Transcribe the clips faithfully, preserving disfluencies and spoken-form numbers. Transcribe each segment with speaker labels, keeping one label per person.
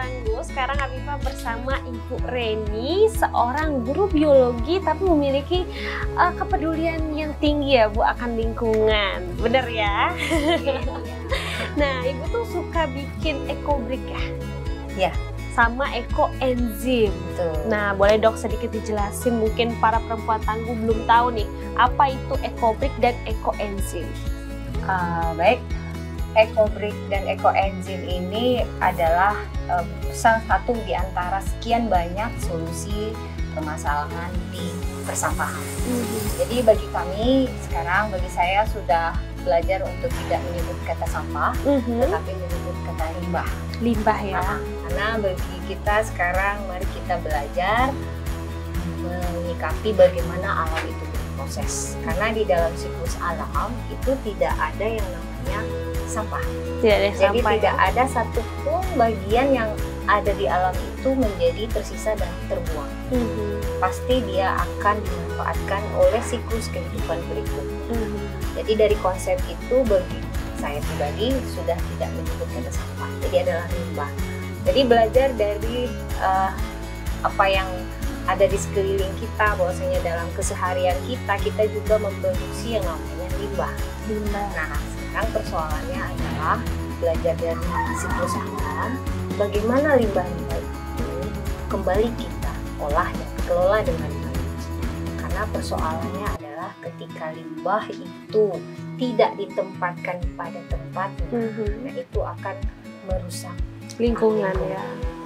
Speaker 1: Tangguh, sekarang Afifah bersama Ibu Reni, seorang guru biologi tapi memiliki uh, kepedulian yang tinggi ya Bu akan lingkungan, bener ya? Nah, Ibu tuh suka bikin ekobrik ya?
Speaker 2: Ya.
Speaker 1: Sama ekoenzim.
Speaker 2: Betul.
Speaker 1: Nah, boleh dok sedikit dijelasin, mungkin para perempuan tangguh belum tahu nih, apa itu ekobrik dan ekoenzim?
Speaker 2: Uh, baik. Ekobrik dan ekoenzim ini adalah um, salah satu di antara sekian banyak solusi permasalahan di persampahan. Mm-hmm. Jadi bagi kami sekarang, bagi saya sudah belajar untuk tidak menyebut kata sampah, mm-hmm. tetapi menyebut kata limbah.
Speaker 1: Limbah ya.
Speaker 2: Nah, karena bagi kita sekarang, mari kita belajar menyikapi bagaimana alam itu berproses. Karena di dalam siklus alam itu tidak ada yang namanya sampah.
Speaker 1: Tidak ada
Speaker 2: Jadi
Speaker 1: sampah,
Speaker 2: tidak
Speaker 1: ya?
Speaker 2: ada satupun bagian yang ada di alam itu menjadi tersisa dan terbuang. Mm-hmm. Pasti dia akan dimanfaatkan oleh siklus kehidupan berikut. Mm-hmm. Jadi dari konsep itu bagi saya pribadi sudah tidak menyebut kata sampah. Jadi adalah limbah. Jadi belajar dari uh, apa yang ada di sekeliling kita, bahwasanya dalam keseharian kita kita juga memproduksi yang namanya limbah. Limbah. Nah, sekarang persoalannya adalah belajar dari siklus alam, bagaimana limbah-limbah itu kembali kita olah dan kelola dengan baik. Karena persoalannya adalah ketika limbah itu tidak ditempatkan pada tempatnya, mm-hmm. nah itu akan merusak
Speaker 1: lingkungan ya.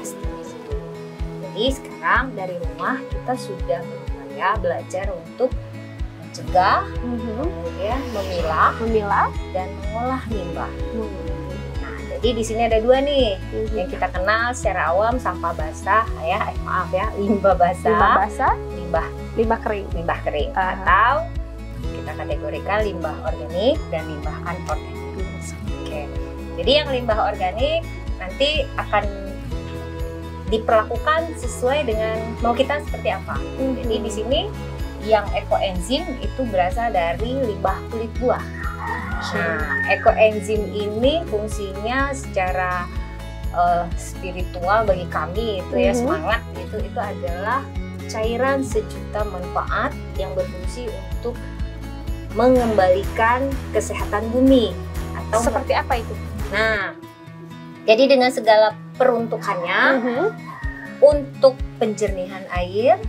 Speaker 2: Jadi sekarang dari rumah kita sudah berupaya belajar untuk mencegah, mm-hmm. kemudian memilah,
Speaker 1: memilah
Speaker 2: dan mengolah limbah. Mm-hmm. Nah, jadi di sini ada dua nih, mm-hmm. yang kita kenal secara awam sampah basah, ya, eh, maaf ya, limbah basah,
Speaker 1: limbah basah,
Speaker 2: limbah,
Speaker 1: limbah kering,
Speaker 2: limbah kering, uh-huh. atau kita kategorikan limbah organik dan limbah anorganik. Oke, jadi yang limbah organik nanti akan diperlakukan sesuai dengan mau kita seperti apa. Mm-hmm. Jadi di sini yang ekoenzim itu berasal dari limbah kulit buah. Nah, ekoenzim ini fungsinya secara uh, spiritual bagi kami itu ya, mm-hmm. semangat itu itu adalah cairan sejuta manfaat yang berfungsi untuk mengembalikan kesehatan bumi. Atau
Speaker 1: seperti apa itu?
Speaker 2: Nah, jadi dengan segala peruntukannya, mm-hmm. untuk penjernihan air,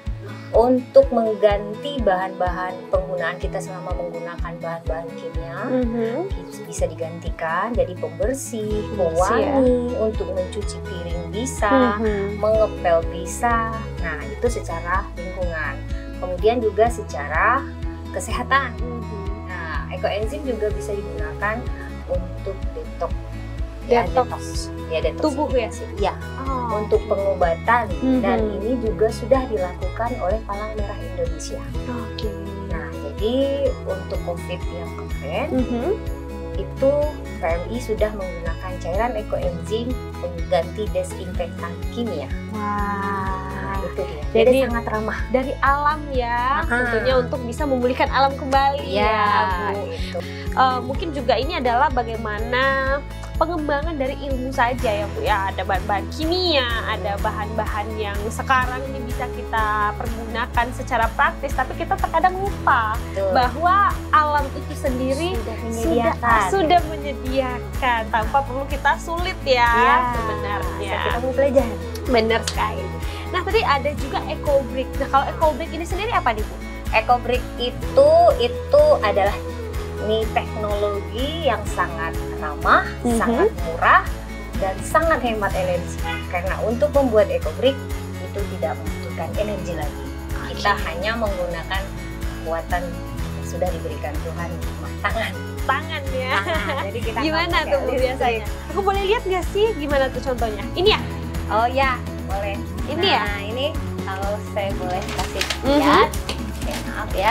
Speaker 2: untuk mengganti bahan-bahan penggunaan kita selama menggunakan bahan-bahan kimia, mm-hmm. bisa digantikan jadi pembersih, pewangi, ya. Untuk mencuci piring bisa, mm-hmm. mengepel bisa. Nah, itu secara lingkungan. Kemudian juga secara kesehatan. Mm-hmm. Nah, ekoenzim juga bisa digunakan untuk detox. Ya, detox, ya detox
Speaker 1: tubuh ya,
Speaker 2: ya, oh. untuk pengobatan, mm-hmm. dan ini juga sudah dilakukan oleh Palang Merah Indonesia.
Speaker 1: Oke. Okay.
Speaker 2: Nah, jadi untuk COVID yang kemarin, mm-hmm. itu P M I sudah menggunakan cairan ekoenzim pengganti desinfektan kimia.
Speaker 1: Wah,
Speaker 2: nah, itu dia.
Speaker 1: Jadi,
Speaker 2: Jadi sangat ramah
Speaker 1: dari alam ya, uh-huh. tentunya untuk bisa memulihkan alam kembali ya,
Speaker 2: ya
Speaker 1: Bu.
Speaker 2: Gitu.
Speaker 1: Uh, mungkin juga ini adalah bagaimana pengembangan dari ilmu saja ya Bu ya, ada bahan-bahan kimia, ada bahan-bahan yang sekarang ini bisa kita pergunakan secara praktis, tapi kita terkadang lupa Betul. bahwa alam itu sendiri
Speaker 2: sudah menyediakan,
Speaker 1: sudah, sudah menyediakan tanpa perlu kita sulit ya, ya sebenarnya.
Speaker 2: Kita mau belajar.
Speaker 1: Benar sekali. Nah tadi ada juga ekobrik. Nah kalau ekobrik ini sendiri apa nih Bu?
Speaker 2: Ekobrik itu itu adalah ini teknologi yang sangat ramah, mm-hmm. sangat murah, dan sangat hemat energi. Karena untuk membuat ekobrik itu tidak membutuhkan energi lagi. Okay. Kita hanya menggunakan kekuatan yang sudah diberikan Tuhan, tangan.
Speaker 1: Tangan ya.
Speaker 2: Tangan. Jadi kita
Speaker 1: gimana tuh Bu biasanya? Aku boleh lihat nggak sih gimana tuh contohnya? Ini ya?
Speaker 2: Oh ya, boleh.
Speaker 1: Ini
Speaker 2: nah,
Speaker 1: ya?
Speaker 2: Ini kalau saya boleh kasih
Speaker 1: mm-hmm.
Speaker 2: lihat. Ya, maaf ya.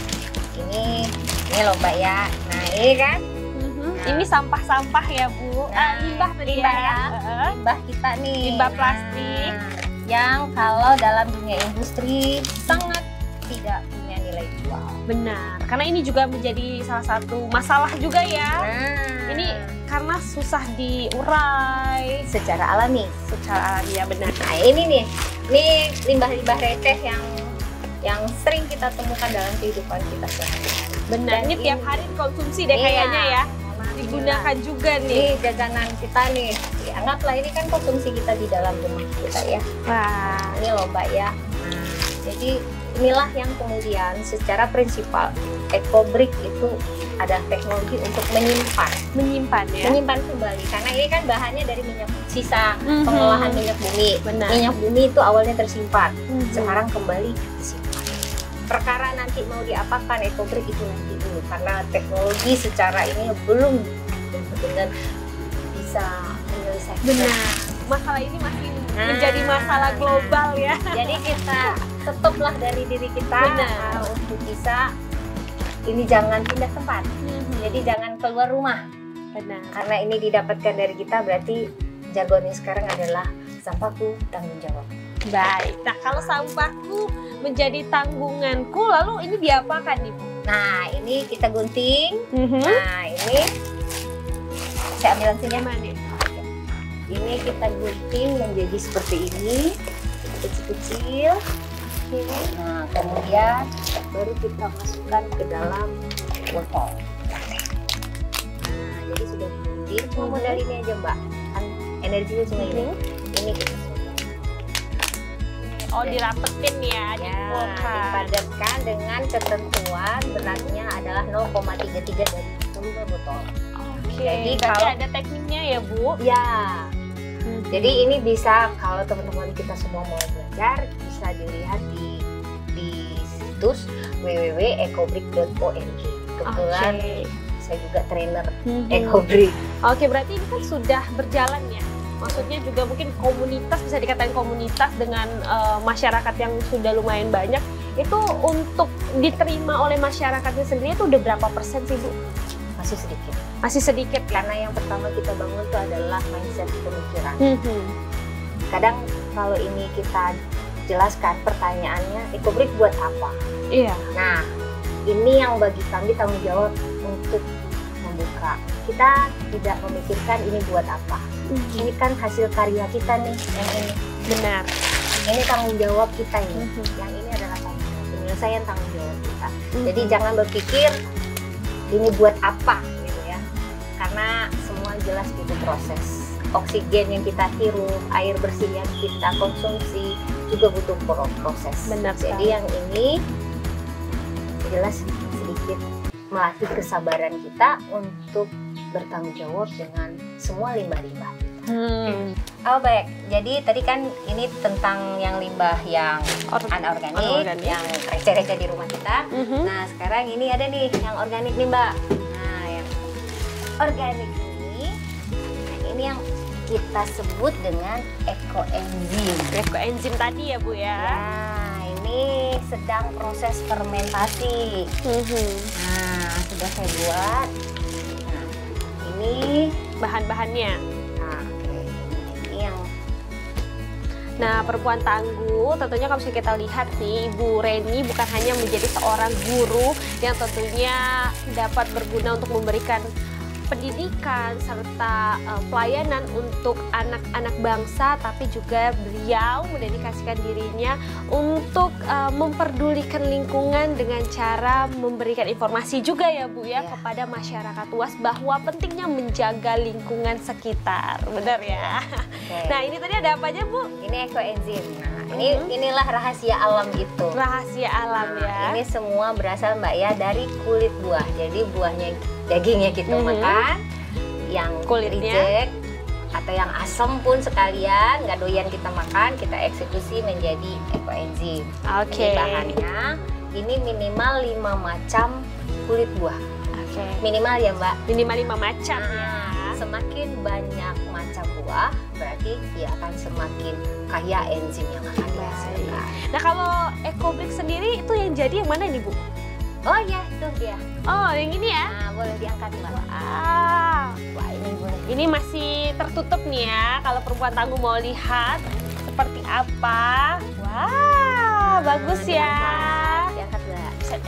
Speaker 2: Ini Ini loh Mbak ya. Nah ini kan.
Speaker 1: Mm-hmm. Nah. Ini sampah-sampah ya Bu.
Speaker 2: Nah,
Speaker 1: ah, limbah tadi
Speaker 2: limbah
Speaker 1: ya.
Speaker 2: ya. Uh-huh. Limbah kita nih.
Speaker 1: Limbah plastik.
Speaker 2: Nah, yang kalau dalam dunia industri sangat tidak punya nilai jual.
Speaker 1: Benar, karena ini juga menjadi salah satu masalah juga ya.
Speaker 2: Nah,
Speaker 1: ini karena susah diurai
Speaker 2: secara alami.
Speaker 1: Secara alami ya, benar.
Speaker 2: Nah ini nih, ini limbah-limbah receh yang yang sering kita temukan dalam kehidupan kita sehari-hari.
Speaker 1: Benar, ini, ini tiap hari dikonsumsi deh iya, kayaknya ya. Digunakan iya. juga nih.
Speaker 2: Ini jajanan kita nih. Ya, anggaplah ini kan konsumsi kita di dalam rumah kita ya.
Speaker 1: Wah,
Speaker 2: ini loh Mbak ya. Nah, jadi inilah yang kemudian secara prinsipal EcoBrick itu ada teknologi untuk menyimpan.
Speaker 1: Menyimpan ya?
Speaker 2: Menyimpan kembali. Karena ini kan bahannya dari minyak sisa mm-hmm. pengolahan minyak bumi.
Speaker 1: Benar.
Speaker 2: Minyak bumi itu awalnya tersimpan. Mm-hmm. Sekarang kembali disimpan. Perkara nanti mau diapakan EcoBrick itu nanti dulu. Karena teknologi secara ini belum benar-benar bisa menyelesaikan.
Speaker 1: Benar. Masalah ini masih nah, menjadi masalah global ya.
Speaker 2: Jadi kita tetaplah dari diri kita uh, untuk bisa ini jangan pindah tempat. Mm-hmm. Jadi jangan keluar rumah.
Speaker 1: Benar.
Speaker 2: Karena ini didapatkan dari kita, berarti jargonnya sekarang adalah sampahku tanggung jawab.
Speaker 1: Baik. Nah, kalau sampahku menjadi tanggunganku, lalu ini diapakan nih, Bu?
Speaker 2: Nah, ini kita gunting.
Speaker 1: Mm-hmm.
Speaker 2: Nah, ini saya ambil langsung ya.
Speaker 1: Mana?
Speaker 2: Ini kita gunting menjadi seperti ini, kecil-kecil. Nah, kemudian baru kita masukkan ke dalam botol. Nah, jadi sudah digunting. Cuma modal ini aja, Mbak. Kan energinya cuma ini. Ini kita
Speaker 1: oh, dirapetin ya,
Speaker 2: ya dipadatkan dengan ketentuan beratnya adalah nol koma tiga tiga dari volume botol.
Speaker 1: Oke. Jadi kalau ada tekniknya ya, Bu?
Speaker 2: Ya. Hmm. Jadi ini bisa kalau teman-teman kita semua mau belajar bisa dilihat di di situs w w w titik ecobrick titik org. Kebetulan okay. saya juga trainer hmm. EcoBrick.
Speaker 1: Oke, berarti ini kan sudah berjalan ya? Maksudnya juga mungkin komunitas, bisa dikatakan komunitas dengan uh, masyarakat yang sudah lumayan banyak. Itu untuk diterima oleh masyarakatnya sendiri itu udah berapa persen sih, Bu?
Speaker 2: Masih sedikit.
Speaker 1: Masih sedikit,
Speaker 2: karena yang pertama kita bangun itu adalah mindset pemikiran.
Speaker 1: Mm-hmm.
Speaker 2: Kadang kalau ini kita jelaskan pertanyaannya, EcoBrick buat apa?
Speaker 1: Iya.
Speaker 2: Nah, ini yang bagi kami tanggung jawab untuk membuka. Kita tidak memikirkan ini buat apa. Mm-hmm. Ini kan hasil karya kita nih, yang ini.
Speaker 1: Benar.
Speaker 2: Ini tanggung jawab kita ini. Mm-hmm. Yang ini adalah tanggung jawab penyelesaian tanggung jawab kita. Mm-hmm. Jadi jangan berpikir ini buat apa gitu ya. Karena semua jelas itu proses. Oksigen yang kita hirup, air bersih yang kita konsumsi juga butuh proses.
Speaker 1: Benar.
Speaker 2: Jadi yang ini jelas sedikit melatih kesabaran kita untuk bertanggung jawab dengan semua limbah-limbah.
Speaker 1: Hmm.
Speaker 2: Oh baik, jadi tadi kan ini tentang yang limbah yang anorganik, anorganik. Yang receh-receh di rumah kita. Mm-hmm. Nah sekarang ini ada nih yang organik nih Mbak. Nah yang organik ini, nah ini yang kita sebut dengan ekoenzim.
Speaker 1: Ekoenzim tadi ya Bu ya?
Speaker 2: Nah ini sedang proses fermentasi. Mm-hmm. Nah sudah saya buat. Nah ini
Speaker 1: bahan-bahannya.
Speaker 2: Yang
Speaker 1: Nah, perempuan tangguh tentunya kalau misalnya kita lihat nih, Ibu Reni bukan hanya menjadi seorang guru yang tentunya dapat berguna untuk memberikan pendidikan serta uh, pelayanan untuk anak-anak bangsa, tapi juga beliau mendedikasikan dirinya untuk uh, memperdulikan lingkungan dengan cara memberikan informasi juga ya Bu ya, yeah. kepada masyarakat luas bahwa pentingnya menjaga lingkungan sekitar, benar ya? Okay. Nah ini tadi ada apa aja Bu?
Speaker 2: Ini ekoenzim. Nah ini mm-hmm. inilah rahasia alam itu.
Speaker 1: Rahasia alam nah, ya.
Speaker 2: Ini semua berasal Mbak ya dari kulit buah. Jadi buahnya dagingnya kita mm-hmm. makan, yang
Speaker 1: kulitnya
Speaker 2: reject atau yang asam pun sekalian nggak doyan kita makan, kita eksekusi menjadi ekoenzim.
Speaker 1: Oke. Okay.
Speaker 2: Bahannya ini minimal lima macam kulit buah.
Speaker 1: Oke. Okay.
Speaker 2: Minimal ya Mbak.
Speaker 1: Minimal lima macam
Speaker 2: nah,
Speaker 1: ya.
Speaker 2: Semakin banyak macam buah, berarti dia akan semakin kaya enzim yang akan dihasilkan.
Speaker 1: Nah kalau EcoBrick sendiri itu yang jadi yang mana nih Bu?
Speaker 2: Oh ya, itu dia.
Speaker 1: Oh, yang ini ya?
Speaker 2: Nah, boleh diangkat Mbak.
Speaker 1: Wah,
Speaker 2: Wah ini boleh.
Speaker 1: Ini masih tertutup nih ya. Kalau perempuan tangguh mau lihat seperti apa. Wah, nah, bagus ya.
Speaker 2: Diangkat, diangkat Mbak.
Speaker 1: Bisa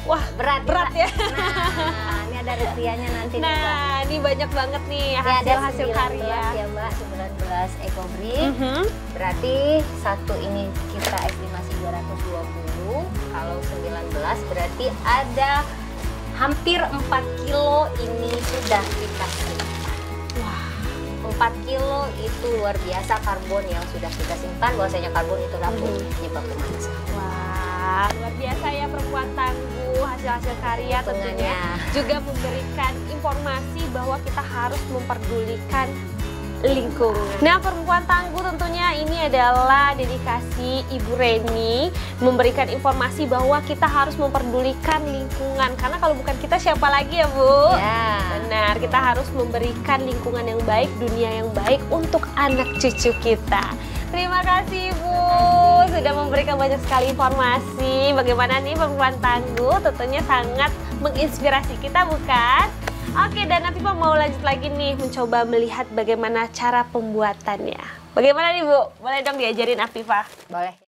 Speaker 1: Wah,
Speaker 2: berat
Speaker 1: berat ya.
Speaker 2: Nah, ini ada rinciannya nanti nih, Mbak.
Speaker 1: Nah, ini banyak banget nih
Speaker 2: Ini ada
Speaker 1: hasil-hasil
Speaker 2: sembilan belas
Speaker 1: karya.
Speaker 2: ya Mbak, sembilan belas eco brick.
Speaker 1: Mhm.
Speaker 2: Berarti satu ini kita estimasi dua ratus dua puluh. Kalau sembilan belas berarti ada hampir empat kilo ini sudah kita simpan.
Speaker 1: Wah,
Speaker 2: empat kilo itu luar biasa karbon yang sudah kita simpan. Bahwasanya karbon itu dapat
Speaker 1: Mhm.
Speaker 2: penyebab pemanasan.
Speaker 1: wah, luar biasa ya perempuan tangguh, hasil-hasil karya tentunya
Speaker 2: Hitungannya.
Speaker 1: juga memberikan informasi bahwa kita harus memperdulikan lingkungan. Nah, perempuan tangguh tentunya ini adalah dedikasi Ibu Reni memberikan informasi bahwa kita harus memperdulikan lingkungan, karena kalau bukan kita siapa lagi ya Bu?
Speaker 2: Ya.
Speaker 1: Benar, kita harus memberikan lingkungan yang baik, dunia yang baik untuk anak cucu kita. Terima kasih Bu sudah memberikan banyak sekali informasi. Bagaimana nih perempuan tangguh, tentunya sangat menginspirasi kita bukan? Oke, dan Afifah mau lanjut lagi nih mencoba melihat bagaimana cara pembuatannya. Bagaimana nih Bu? Boleh dong diajarin Afifah?
Speaker 2: Boleh.